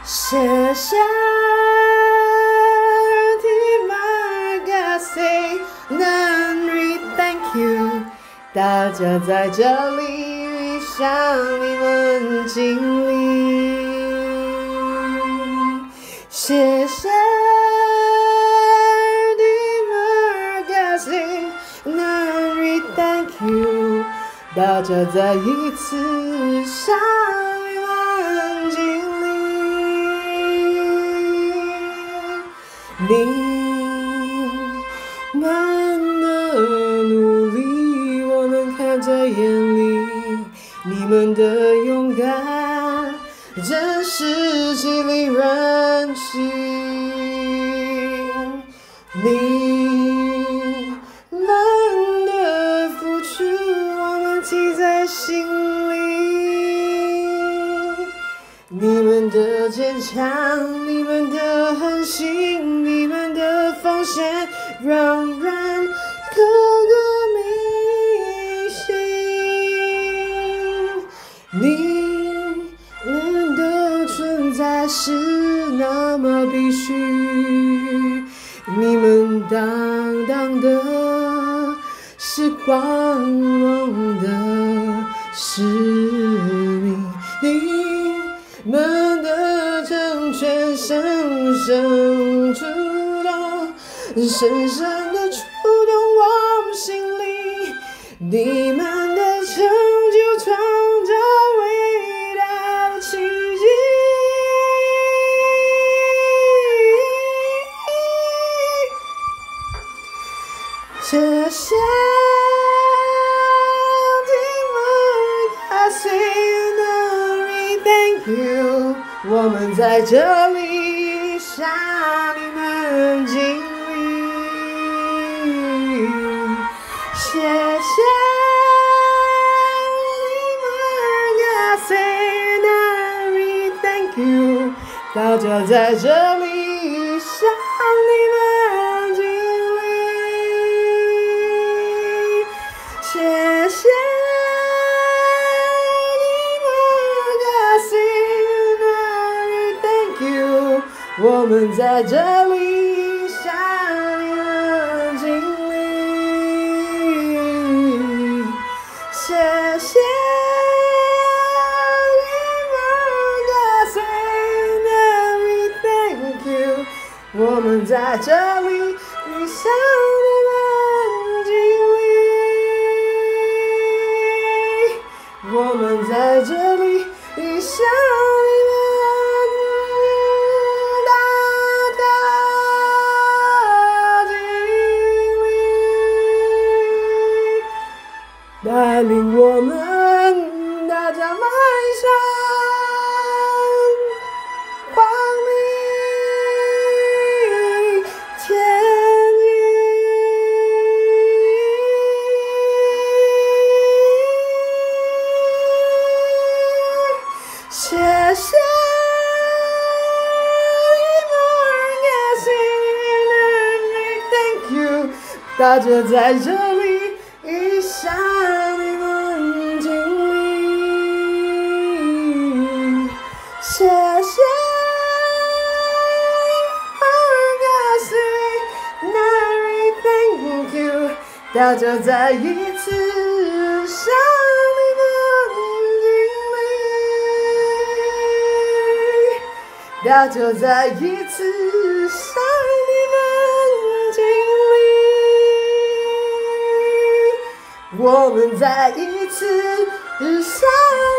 谢谢Terima kasih Nandri Thank you， 大家在这里向你们敬礼。谢谢Terima kasih Nandri Thank you， 大家再一次向你们敬礼。你们的努力我们看在眼里，你们的勇敢真是激励人心。你们的付出我们记在心里，你们的坚强，你们的恒心，你们的奉献让人刻骨铭心。你们的存在是那么必须，你们担当的是光荣的使命，你们的成全深深触动，深深的触动我们心里，你们的成就创造伟大的奇迹。谢谢Terima kasih Nandri Thank you， 我们在这里向你们敬礼。谢谢Terima kasih Nandri Thank you， 大家在这里向你们敬礼。谢谢Terima kasih Nandri Thank you， 我们在这里向你们敬礼。谢谢Terima kasih Nandri Thank you， 我们在这里向你们敬礼。我们在这里向你们大大敬礼，带领我们大家迈向光明前进。谢谢Terima kasih Nandri Thank you， 大家在这里向你们敬礼。谢谢Terima kasih Nandri Thank you， 大家再一次向你们敬礼。大家再一次向你们敬礼，我们再一次向